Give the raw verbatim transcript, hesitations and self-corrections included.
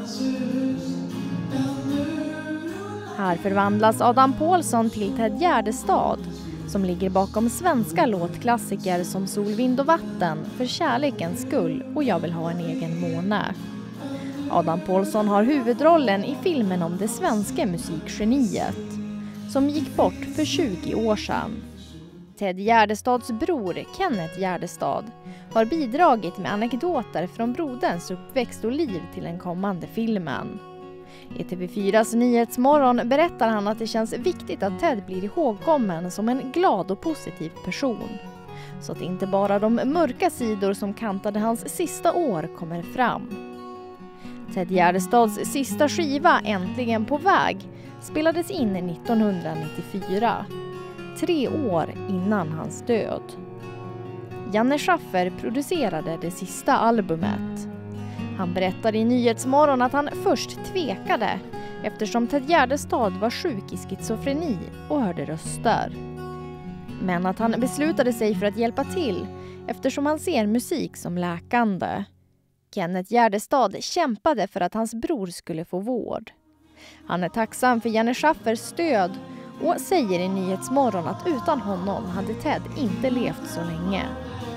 Här förvandlas Adam Pålsson till Ted Gärdestad, som ligger bakom svenska låtklassiker som Sol, vind och vatten, För kärlekens skull och Jag vill ha en egen måne. Adam Pålsson har huvudrollen i filmen om det svenska musikgeniet, som gick bort för tjugo år sedan. Ted Gärdestads bror, Kenneth Gärdestad, har bidragit med anekdoter från broderns uppväxt och liv till den kommande filmen. I T V fyras Nyhetsmorgon berättar han att det känns viktigt att Ted blir ihågkommen som en glad och positiv person, så att inte bara de mörka sidor som kantade hans sista år kommer fram. Ted Gärdestads sista skiva, Äntligen på väg, spelades in nittonhundranittiofyra, tre år innan hans död. Janne Schaffer producerade det sista albumet. Han berättade i Nyhetsmorgon att han först tvekade eftersom Ted Gärdestad var sjuk i schizofreni och hörde röster. Men att han beslutade sig för att hjälpa till eftersom han ser musik som läkande. Kenneth Gärdestad kämpade för att hans bror skulle få vård. Han är tacksam för Janne Schaffers stöd och säger i Nyhetsmorgon att utan honom hade Ted inte levt så länge.